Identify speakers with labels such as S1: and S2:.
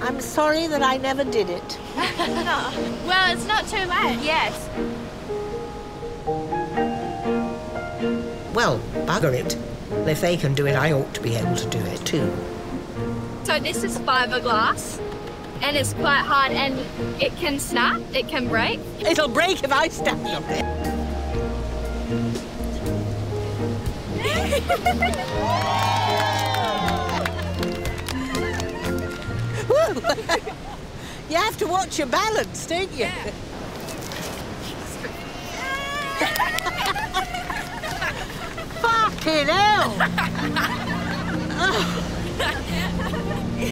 S1: I'm sorry that I never did it.
S2: Well, it's not too late, yes.
S3: Well, bugger it. If they can do it, I ought to be able to do it too.
S2: So this is fiberglass, and it's quite hard, and it can snap, it can break.
S1: It'll break if I stand on it. You have to watch your balance, don't you?
S2: Yeah.
S1: Fucking hell!